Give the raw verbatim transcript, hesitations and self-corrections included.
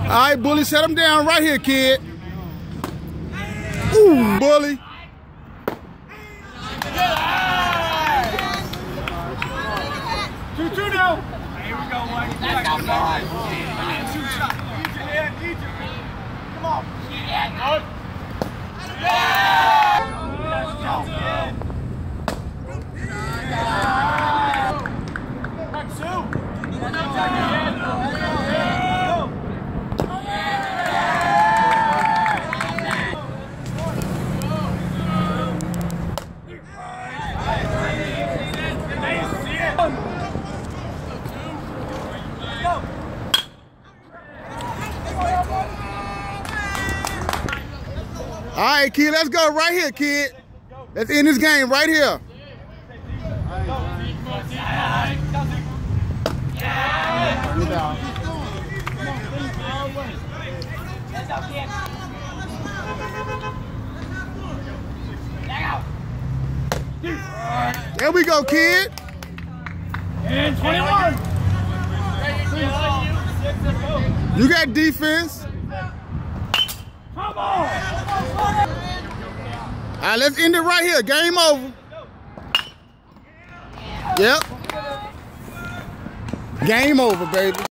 All right, Bully, set him down right here, kid. Ooh, Bully. two two now. Here we go, Mike. Let's go, boy. Two shots. Eat your head, eat your head. Come on. Yeah. Let's go. Back two. All right, kid, let's go right here, kid. Let's end this game right here. There we go, kid. And twenty-one. You got defense. Come on. All right, let's end it right here. Game over. Yep. Game over, baby.